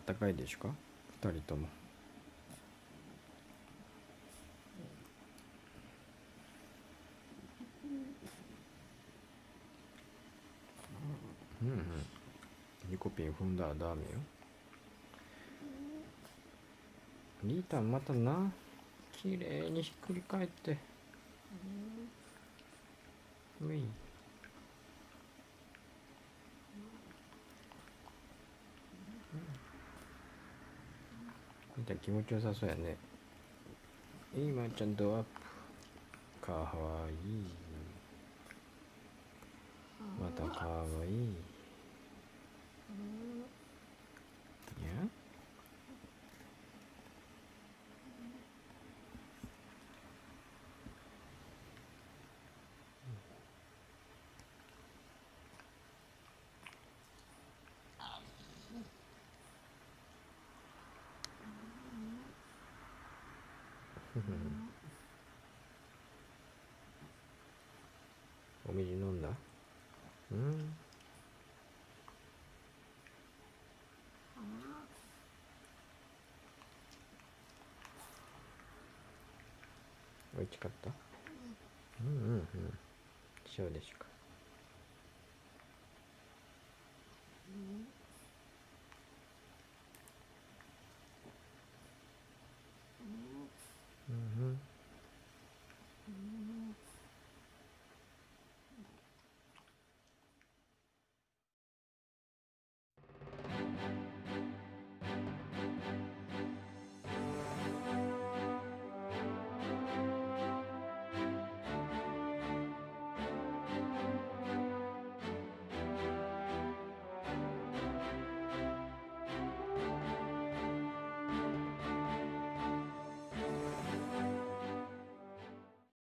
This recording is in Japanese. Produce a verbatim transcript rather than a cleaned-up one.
ったかいでしょか、二人とも。うんうん。リコピン踏んだらダメよ。リータンまたな、きれいにひっくり返って。うい。リータン気持ちよさそうやね。いいまーちゃんドアップ。かわいい。またかわいい。いや。お水飲んだ？うん。おいしかった？うんうんうん。そうですか。